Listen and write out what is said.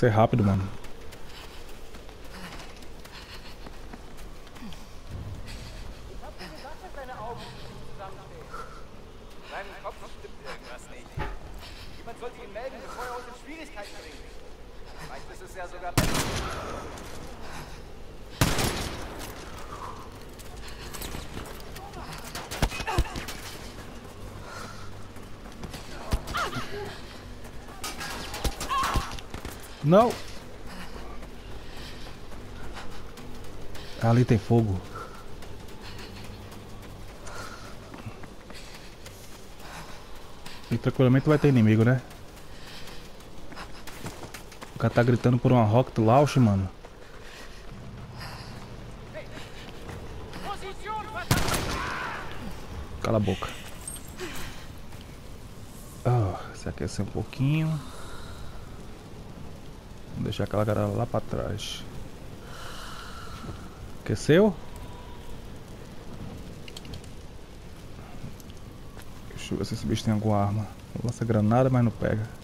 ser rápido, mano. Seinem Kopf stimmt irgendwas nicht. Jemand sollte ihn melden, bevor er uns in Schwierigkeiten bringt. Vielleicht ist es ja sogar besser. Não! Ali tem fogo. E tranquilamente vai ter inimigo, né? O cara tá gritando por uma Rocket Launch, mano. Cala a boca. Se aquecer um pouquinho. Vou deixar aquela galera lá pra trás. Aqueceu? Deixa eu ver se esse bicho tem alguma arma. Lança granada, mas não pega.